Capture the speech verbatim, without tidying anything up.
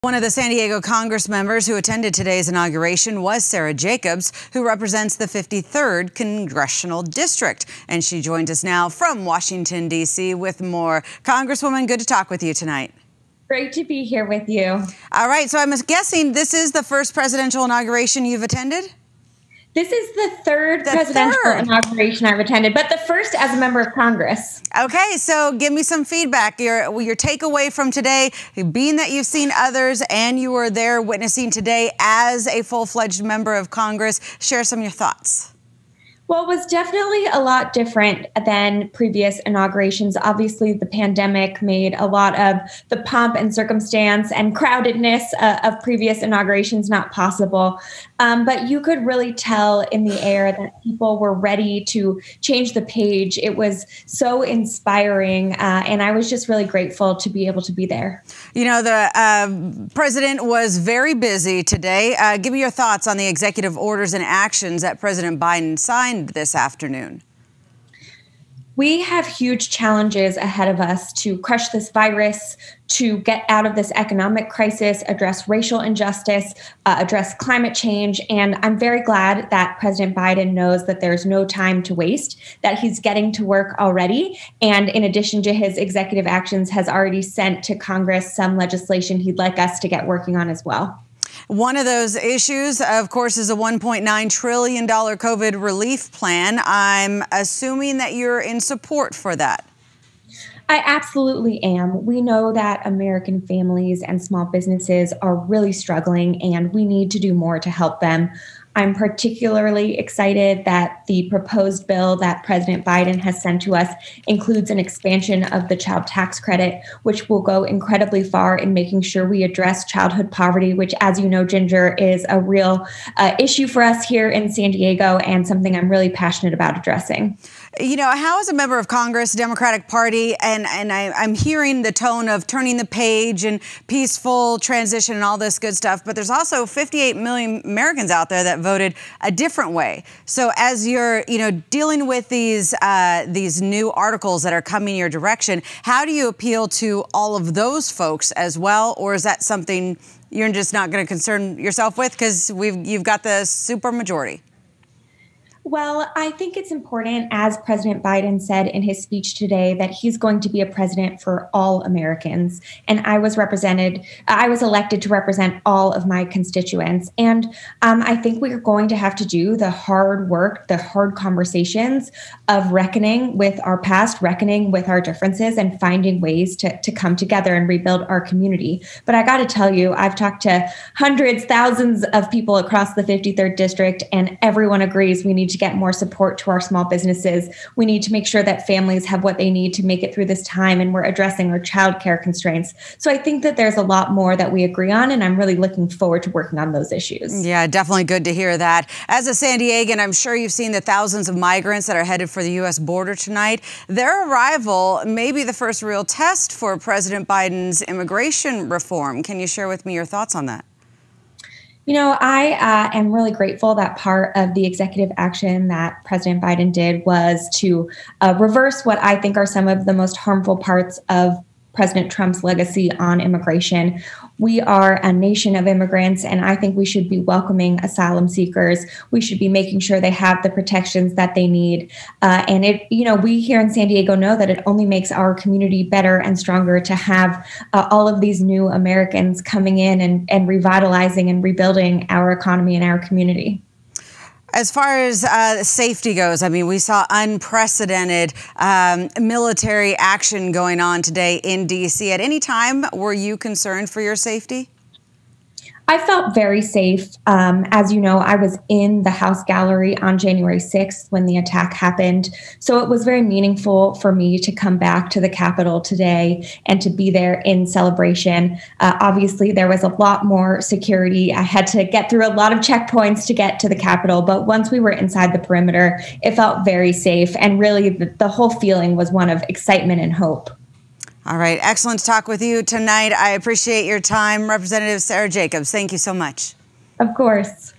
One of the San Diego Congress members who attended today's inauguration was Sara Jacobs, who represents the fifty-third Congressional District. And she joins us now from Washington, D C with more. Congresswoman, good to talk with you tonight. Great to be here with you. All right, so I'm guessing this is the first presidential inauguration you've attended? This is the third the presidential third. inauguration I've attended, but the first as a member of Congress. Okay, so give me some feedback. Your, your takeaway from today, being that you've seen others and you were there witnessing today as a full-fledged member of Congress. Share some of your thoughts. Well, it was definitely a lot different than previous inaugurations. Obviously, the pandemic made a lot of the pomp and circumstance and crowdedness uh, of previous inaugurations not possible. Um, but you could really tell in the air that people were ready to change the page. It was so inspiring, uh, and I was just really grateful to be able to be there. You know, the uh, president was very busy today. Uh, give me your thoughts on the executive orders and actions that President Biden signed this afternoon. We have huge challenges ahead of us to crush this virus, to get out of this economic crisis, address racial injustice, uh, address climate change. And I'm very glad that President Biden knows that there's no time to waste, that he's getting to work already. And in addition to his executive actions, has already sent to Congress some legislation he'd like us to get working on as well. One of those issues, of course, is a one point nine trillion dollars COVID relief plan. I'm assuming that you're in support for that. I absolutely am. We know that American families and small businesses are really struggling, and we need to do more to help them. I'm particularly excited that the proposed bill that President Biden has sent to us includes an expansion of the child tax credit, which will go incredibly far in making sure we address childhood poverty, which, as you know, Ginger, is a real uh, issue for us here in San Diego and something I'm really passionate about addressing. You know, how is a member of Congress, Democratic Party, and, and I, I'm hearing the tone of turning the page and peaceful transition and all this good stuff, but there's also fifty-eight million Americans out there that voted a different way. So as you're, you know, dealing with these uh, these new articles that are coming your direction, how do you appeal to all of those folks as well? Or is that something you're just not going to concern yourself with because we've you've got the super majority? Well, I think it's important, as President Biden said in his speech today, that he's going to be a president for all Americans. And I was represented, I was elected to represent all of my constituents. And um, I think we're going to have to do the hard work, the hard conversations of reckoning with our past, reckoning with our differences, and finding ways to, to come together and rebuild our community. But I got to tell you, I've talked to hundreds, thousands of people across the fifty-third district, and everyone agrees we need to get more support to our small businesses. We need to make sure that families have what they need to make it through this time, and we're addressing our childcare constraints. So I think that there's a lot more that we agree on, and I'm really looking forward to working on those issues. Yeah, definitely good to hear that. As a San Diegan, I'm sure you've seen the thousands of migrants that are headed for the U S border tonight. Their arrival may be the first real test for President Biden's immigration reform. Can you share with me your thoughts on that? You know, I uh, am really grateful that part of the executive action that President Biden did was to uh, reverse what I think are some of the most harmful parts of President Trump's legacy on immigration. We are a nation of immigrants, and I think we should be welcoming asylum seekers. We should be making sure they have the protections that they need. Uh, and it, you know, we here in San Diego know that it only makes our community better and stronger to have uh, all of these new Americans coming in and, and revitalizing and rebuilding our economy and our community. As far as uh, safety goes, I mean, we saw unprecedented um, military action going on today in D C. At any time, were you concerned for your safety? I felt very safe. Um, as you know, I was in the House gallery on January sixth when the attack happened. So it was very meaningful for me to come back to the Capitol today and to be there in celebration. Uh, obviously, there was a lot more security. I had to get through a lot of checkpoints to get to the Capitol. But once we were inside the perimeter, it felt very safe. And really, the, the whole feeling was one of excitement and hope. All right. Excellent to talk with you tonight. I appreciate your time. Representative Sara Jacobs, thank you so much. Of course.